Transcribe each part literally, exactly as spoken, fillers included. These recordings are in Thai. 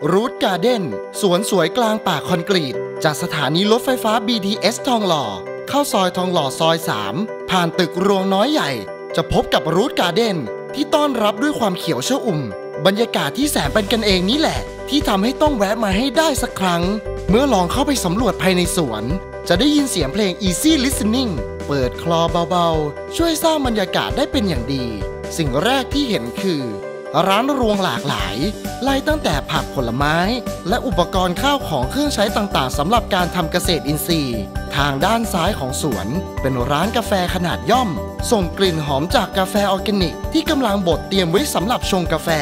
รูทการ์เด้นสวนสวยกลางป่าคอนกรีตจากสถานีรถไฟฟ้า บี ที เอส ทองหล่อเข้าซอยทองหล่อซอยสามผ่านตึกรวงน้อยใหญ่จะพบกับรูทการ์เด้นที่ต้อนรับด้วยความเขียวชอุ่มบรรยากาศที่แสนเป็นกันเองนี่แหละที่ทำให้ต้องแวะมาให้ได้สักครั้งเมื่อลองเข้าไปสำรวจภายในสวนจะได้ยินเสียงเพลง Easy Listening เปิดคลอเบาๆช่วยสร้างบรรยากาศได้เป็นอย่างดีสิ่งแรกที่เห็นคือร้านรวงหลากหลายไล่ตั้งแต่ผักผลไม้และอุปกรณ์ข้าวของเครื่องใช้ต่างๆสำหรับการทำเกษตรอินทรีย์ทางด้านซ้ายของสวนเป็นร้านกาแฟขนาดย่อมส่งกลิ่นหอมจากกาแฟออร์แกนิกที่กำลังบดเตรียมไว้สำหรับชงกาแฟ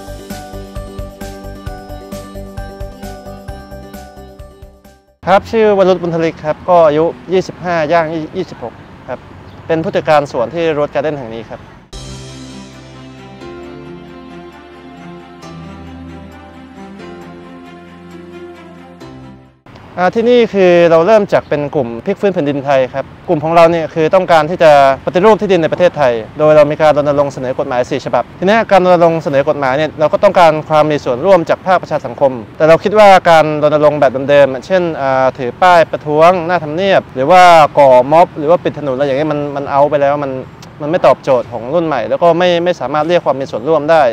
ครับชื่อวรุษ บุญทลิกครับก็อายุยี่สิบห้าย่างยี่สิบหกครับเป็นผู้จัดการสวนที่รูทการ์เด้นแห่งนี้ครับที่นี่คือเราเริ่มจากเป็นกลุ่มพลิกฟื้นแผ่นดินไทยครับกลุ่มของเราเนี่ยคือต้องการที่จะปฏิรูปที่ดินในประเทศไทยโดยเรามีการรณรงค์เสนอกฎหมายสี่ฉบับทีนี้การรณรงค์เสนอกฎหมายเนี่ยเราก็ต้องการความมีส่วนร่วมจากภาคประชาสังคมแต่เราคิดว่าการรณรงค์แบบเดิมๆเช่นถือป้ายประท้วงหน้าทำเนียบหรือว่าก่อม็อบหรือว่าปิดถนนอะไรอย่างนี้มันมันเอาไปแล้วมันมันไม่ตอบโจทย์ของรุ่นใหม่แล้วก็ไม่ไม่สามารถเรียกความมีส่วนร่วมได้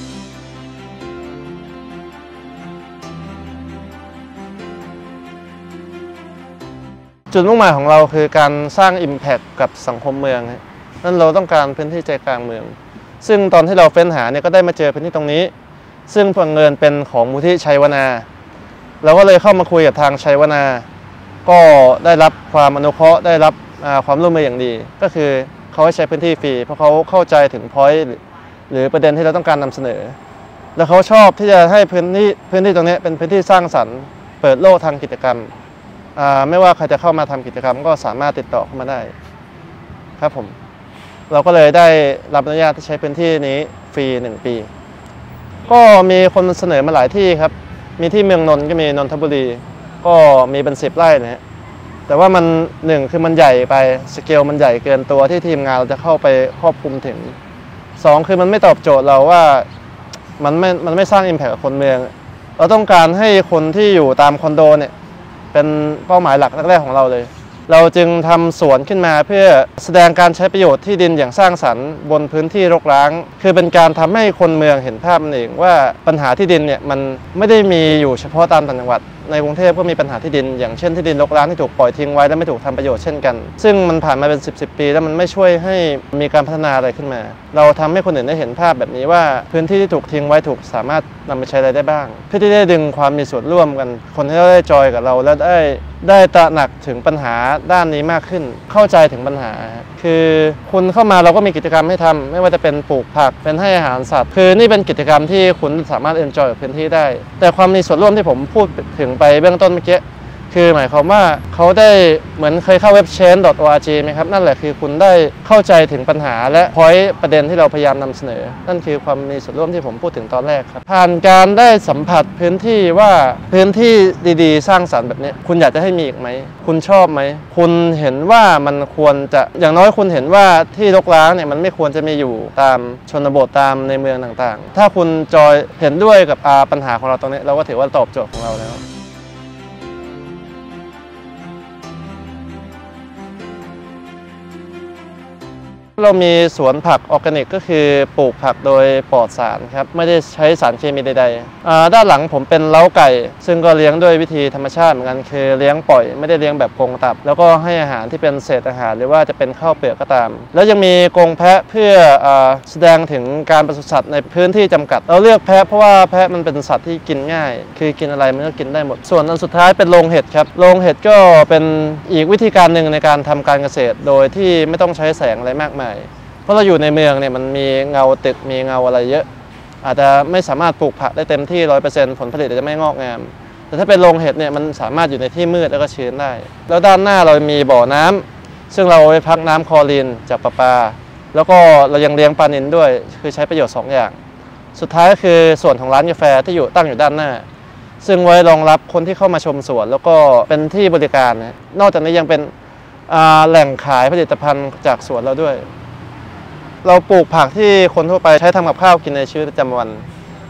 จุดมุ่งหมายของเราคือการสร้าง Impact กับสังคมเมืองนั่นเราต้องการพื้นที่ใจกลางเมืองซึ่งตอนที่เราเฟ้นหาเนี่ยก็ได้มาเจอพื้นที่ตรงนี้ซึ่งบังเอิญเป็นของมูลที่ชัยวนาเราก็เลยเข้ามาคุยกับทางชัยวนาก็ได้รับความอนุเคราะห์ได้รับความร่วมมืออย่างดีก็คือเขาให้ใช้พื้นที่ฟรีเพราะเขาเข้าใจถึง point หรือประเด็นที่เราต้องการนำเสนอแล้วเขาชอบที่จะให้พื้นที่พื้นที่ตรงนี้เป็นพื้นที่สร้างสรรค์เปิดโลกทางกิจกรรมไม่ว่าใครจะเข้ามาทำกิจกรรมก็สามารถติดต่อเข้ามาได้ครับผมเราก็เลยได้รับอนุญาตที่ใช้พื้นที่นี้ฟรีหนึ่งปีก็มีคนเสนอมาหลายที่ครับมีที่เมืองนนท์ก็มีนนทบุรีก็มีเป็นสิบไร่นะฮะแต่ว่ามันหนึ่งคือมันใหญ่ไปสเกลมันใหญ่เกินตัวที่ทีมงานเราจะเข้าไปครอบคลุมถึงสองคือมันไม่ตอบโจทย์เราว่ามันไม่มันไม่สร้าง Impact กับคนเมืองเราต้องการให้คนที่อยู่ตามคอนโดเนี่ยเป็นเป้าหมายหลักแรกๆของเราเลยเราจึงทำสวนขึ้นมาเพื่อแสดงการใช้ประโยชน์ที่ดินอย่างสร้างสรรค์บนพื้นที่รกร้างคือเป็นการทำให้คนเมืองเห็นภาพนั่นเองว่าปัญหาที่ดินเนี่ยมันไม่ได้มีอยู่เฉพาะตามต่างจังหวัดในกรุงเทพก็มีปัญหาที่ดินอย่างเช่นที่ดินรกร้างที่ถูกปล่อยทิ้งไว้และไม่ถูกทำประโยชน์เช่นกันซึ่งมันผ่านมาเป็นสิบ สิบปีแล้วมันไม่ช่วยให้มีการพัฒนาอะไรขึ้นมาเราทำให้คนอื่นได้เห็นภาพแบบนี้ว่าพื้นที่ที่ถูกทิ้งไว้ถูกสามารถนำไปใช้อะไรได้บ้างเพื่อที่ได้ดึงความมีส่วนร่วมกันคนที่ได้จอยกับเราและได้ได้ตระหนักถึงปัญหาด้านนี้มากขึ้นเข้าใจถึงปัญหาคือคุณเข้ามาเราก็มีกิจกรรมให้ทำไม่ว่าจะเป็นปลูกผักเป็นให้อาหารสัตว์คือนี่เป็นกิจกรรมที่คุณสามารถเอนจอยกับพื้นที่ได้แต่ความมีส่วนร่วมที่ผมพูดถึงไปเบื้องต้นเมื่อกี้คือหมายความว่าเขาได้เหมือนเคยเข้าเว็บ change ดอท โอ อาร์ จี ไหมครับนั่นแหละคือคุณได้เข้าใจถึงปัญหาและ point ประเด็นที่เราพยายามนำเสนอนั่นคือความมีส่วนร่วมที่ผมพูดถึงตอนแรกครับผ่านการได้สัมผัสพื้นที่ว่าพื้นที่ดีๆสร้างสรรค์แบบนี้คุณอยากจะให้มีอีกไหมคุณชอบไหมคุณเห็นว่ามันควรจะอย่างน้อยคุณเห็นว่าที่รกร้างเนี่ยมันไม่ควรจะมีอยู่ตามชนบทตามในเมืองต่างๆถ้าคุณจอยเห็นด้วยกับปัญหาของเราตรงนี้เราก็ถือว่าตอบโจทย์ของเราแล้วเรามีสวนผักออร์แกนิกก็คือปลูกผักโดยปลอดสารครับไม่ได้ใช้สารเคมีใดๆด้านหลังผมเป็นเล้าไก่ซึ่งก็เลี้ยงด้วยวิธีธรรมชาติเหมือนกันคือเลี้ยงปล่อยไม่ได้เลี้ยงแบบกรงตับแล้วก็ให้อาหารที่เป็นเศษอาหารหรือว่าจะเป็นข้าวเปลือกก็ตามแล้วยังมีกรงแพะเพื่อแสดงถึงการปศุสัตว์ในพื้นที่จำกัดเราเลือกแพะเพราะว่าแพะมันเป็นสัตว์ที่กินง่ายคือกินอะไรมันก็กินได้หมดส่วนอันสุดท้ายเป็นโรงเห็ดครับโรงเห็ดก็เป็นอีกวิธีการหนึ่งในการทำการเกษตรโดยที่ไม่ต้องใช้แสงอะไรมากมายเพราะเราอยู่ในเมืองเนี่ยมันมีเงาตึกมีเงาอะไรเยอะอาจจะไม่สามารถปลูกผักได้เต็มที่ ร้อยเปอร์เซ็นต์ ผลผลิตจะไม่งอกงามแต่ถ้าเป็นโรงเห็ดเนี่ยมันสามารถอยู่ในที่มืดแล้วก็ชื้นได้แล้วด้านหน้าเรามีบ่อน้ำซึ่งเราไปพักน้ำคลอรีนจากประปาแล้วก็เรายังเลี้ยงปลานิลด้วยคือใช้ประโยชน์สองอย่างสุดท้ายก็คือส่วนของร้านกาแฟที่อยู่ตั้งอยู่ด้านหน้าซึ่งไว้รองรับคนที่เข้ามาชมสวนแล้วก็เป็นที่บริการนะนอกจากนี้ยังเป็นแหล่งขายผลิตภัณฑ์จากสวนเราด้วยเราปลูกผักที่คนทั่วไปใช้ทำกับข้าวกินในชีวิตประจำวัน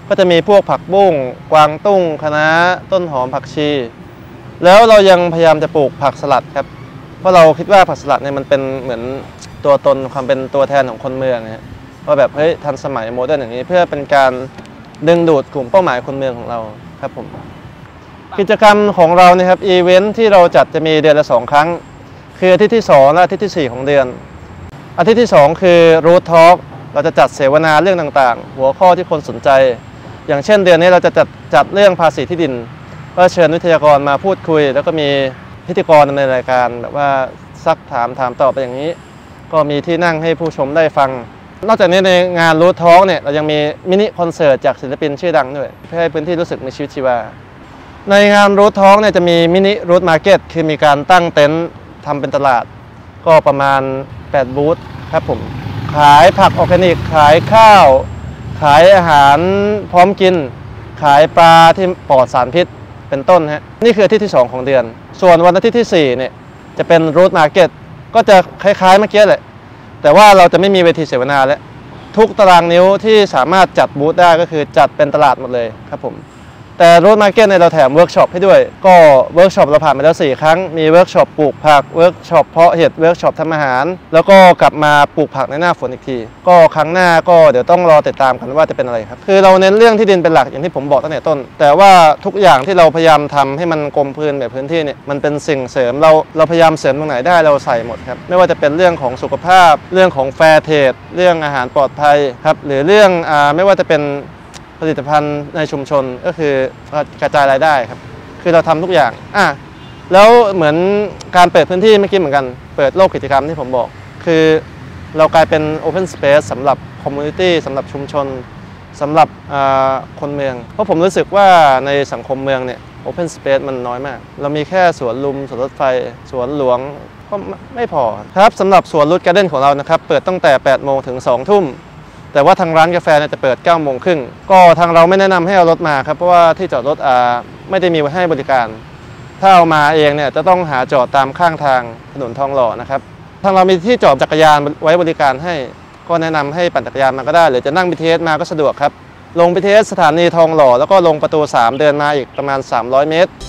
ก็จะมีพวกผักบุ้งกวางตุ้งคะน้าต้นหอมผักชีแล้วเรายังพยายามจะปลูกผักสลัดครับเพราะเราคิดว่าผักสลัดเนี่ยมันเป็นเหมือนตัวตนความเป็นตัวแทนของคนเมืองนะว่าแบบเฮ้ยทันสมัยโมเดิร์นอย่างนี้เพื่อเป็นการดึงดูดกลุ่มเป้าหมายคนเมืองของเราครับผมกิจกรรมของเราเนี่ยครับอีเวนท์ที่เราจัดจะมีเดือนละสองครั้งคืออาทิตย์ที่สองและอาทิตย์ที่สี่ของเดือนอาทิตย์ที่สองคือ Root Talk เราจะจัดเสวนาเรื่องต่างๆหัวข้อที่คนสนใจอย่างเช่นเดือนนี้เราจะจัดจัดเรื่องภาษีที่ดินก็เชิญวิทยากรมาพูดคุยแล้วก็มีพิธีกรในรายการแบบว่าซักถามถามตอบไปอย่างนี้ก็มีที่นั่งให้ผู้ชมได้ฟังนอกจากนี้ในงาน Root Talk เนี่ยเรายังมีมินิคอนเสิร์ตจากศิลปินชื่อดังด้วยเพื่อให้พื้นที่รู้สึกมีชีวิตชีวาในงาน Root Talk เนี่ยจะมีมินิ Root Market คือมีการตั้งเต็นท์ทำเป็นตลาดก็ประมาณแปดบูธครับผมขายผักออร์แกนิกขายข้าวขายอาหารพร้อมกินขายปลาที่ปลอดสารพิษเป็นต้นฮะนี่คืออาทิตย์ที่สองของเดือนส่วนวันอาทิตย์ที่สี่เนี่ยจะเป็น Root Market ก็จะคล้ายๆเมื่อกี้แหละแต่ว่าเราจะไม่มีเวทีเสวนาแล้วทุกตารางนิ้วที่สามารถจัดบูธได้ก็คือจัดเป็นตลาดหมดเลยครับผมแต่ Root Market เนี่ยเราแถมเวิร์กช็อปให้ด้วยก็เวิร์กช็อปเราผ่านไปแล้วสี่ครั้งมีเวิร์กช็อปปลูกผักเวิร์กช็อปเพาะเห็ดเวิร์กช็อปทำอาหารแล้วก็กลับมาปลูกผักในหน้าฝนอีกทีก็ครั้งหน้าก็เดี๋ยวต้องรอติดตามกันว่าจะเป็นอะไรครับคือเราเน้นเรื่องที่ดินเป็นหลักอย่างที่ผมบอกตั้งแต่ต้นแต่ว่าทุกอย่างที่เราพยายามทำให้มันกลมกลืนแบบพื้นที่เนี่ยมันเป็นสิ่งเสริมเราเราพยายามเสริมตรงไหนได้เราใส่หมดครับไม่ว่าจะเป็นเรื่องของสุขภาพเรื่องของแฟร์เทรดเรื่องอาหารปลอดภัยครับหรือเรื่องอ่าไม่ว่าจะเป็นผลิตภัณฑ์ในชุมชนก็คือกระจายรายได้ครับคือเราทำทุกอย่างอ่ะแล้วเหมือนการเปิดพื้นที่เมื่อกี้เหมือนกันเปิดโลกกิจกรรมที่ผมบอกคือเรากลายเป็น Open Space สำหรับ Community สำหรับชุมชนสำหรับคนเมืองเพราะผมรู้สึกว่าในสังคมเมืองเนี่ย Open Space มันน้อยมากเรามีแค่สวนลุมสวนรถไฟสวนหลวงก็ไม่พอครับสำหรับสวน Root Garden ของเรานะครับเปิดตั้งแต่แปดโมงถึงสองทุ่มแต่ว่าทางร้านกาแฟเนี่ยจะเปิดเก้าโมงครึ่งก็ทางเราไม่แนะนำให้เอารถมาครับเพราะว่าที่จอดรถอ่าไม่ได้มีไว้ให้บริการถ้าเอามาเองเนี่ยจะต้องหาจอดตามข้างทางถนนทองหล่อนะครับทางเรามีที่จอดจักรยานไว้บริการให้ก็แนะนำให้ปั่นจักรยานมาก็ได้หรือจะนั่ง บี ที เอส มาก็สะดวกครับลง บี ที เอส สถานีทองหล่อแล้วก็ลงประตูสามเดินมาอีกประมาณสามร้อยเมตร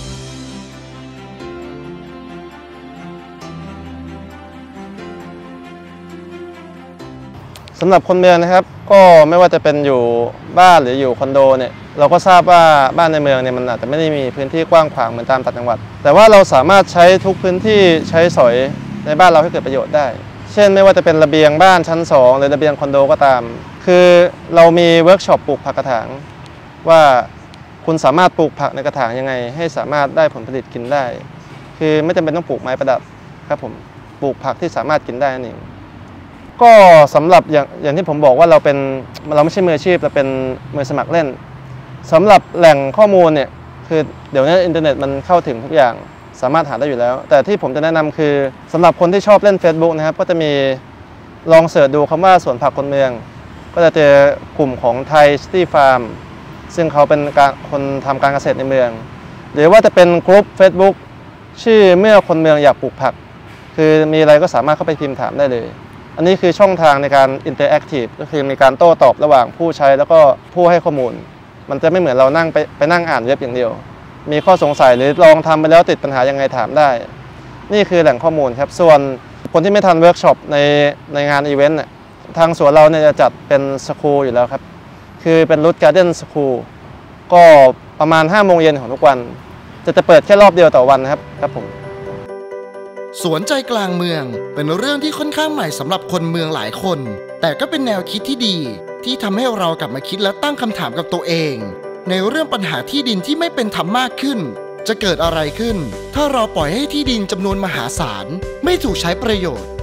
สำหรับคนเมืองนะครับก็ไม่ว่าจะเป็นอยู่บ้านหรืออยู่คอนโดเนี่ยเราก็ทราบว่าบ้านในเมืองเนี่ยมันอาจจะไม่ได้มีพื้นที่กว้างขวางเหมือนตามต่างจังหวัดแต่ว่าเราสามารถใช้ทุกพื้นที่ใช้สอยในบ้านเราให้เกิดประโยชน์ได้เช่นไม่ว่าจะเป็นระเบียงบ้านชั้นสองหรือระเบียงคอนโดก็ตามคือเรามีเวิร์กช็อปปลูกผักกระถางว่าคุณสามารถปลูกผักในกระถางยังไงให้สามารถได้ผลผลิตกินได้คือไม่จำเป็นต้องปลูกไม้ประดับครับผมปลูกผักที่สามารถกินได้นั่นเองก็สำหรับอย่างอย่างที่ผมบอกว่าเราเป็นเราไม่ใช่มืออาชีพเราเป็นมือสมัครเล่นสำหรับแหล่งข้อมูลเนี่ยคือเดี๋ยวนี้อินเทอร์เน็ตมันเข้าถึงทุกอย่างสามารถหาได้อยู่แล้วแต่ที่ผมจะแนะนำคือสำหรับคนที่ชอบเล่น Facebook นะครับก็จะมีลองเสิร์ชดูคำว่าสวนผักคนเมืองก็จะเจอกลุ่มของไทยซิตี้ฟาร์มซึ่งเขาเป็นการคนทำการเกษตรในเมืองหรือว่าจะเป็นกลุ่ม Facebook ชื่อเมื่อคนเมืองอยากปลูกผักคือมีอะไรก็สามารถเข้าไปพิมพ์ถามได้เลยอันนี้คือช่องทางในการอินเตอร์แอคทีฟก็คือมีการโต้ตอบระหว่างผู้ใช้แล้วก็ผู้ให้ข้อมูลมันจะไม่เหมือนเรานั่งไปไปนั่งอ่านเว็บอย่างเดียวมีข้อสงสัยหรือลองทำไปแล้วติดปัญหายังไงถามได้นี่คือแหล่งข้อมูลครับส่วนคนที่ไม่ทันเวิร์กช็อปในในงานอีเวนต์เนี่ยทางสวนเราเนี่ยจะจัดเป็นสคูลอยู่แล้วครับคือเป็น Root Garden School ก็ประมาณห้าโมงเย็นของทุกวันจะจะเปิดแค่รอบเดียวต่อวันนะครับครับผมสวนใจกลางเมืองเป็นเรื่องที่ค่อนข้างใหม่สำหรับคนเมืองหลายคนแต่ก็เป็นแนวคิดที่ดีที่ทำให้เรากลับมาคิดและตั้งคำถามกับตัวเองในเรื่องปัญหาที่ดินที่ไม่เป็นธรรมมากขึ้นจะเกิดอะไรขึ้นถ้าเราปล่อยให้ที่ดินจำนวนมหาศาลไม่ถูกใช้ประโยชน์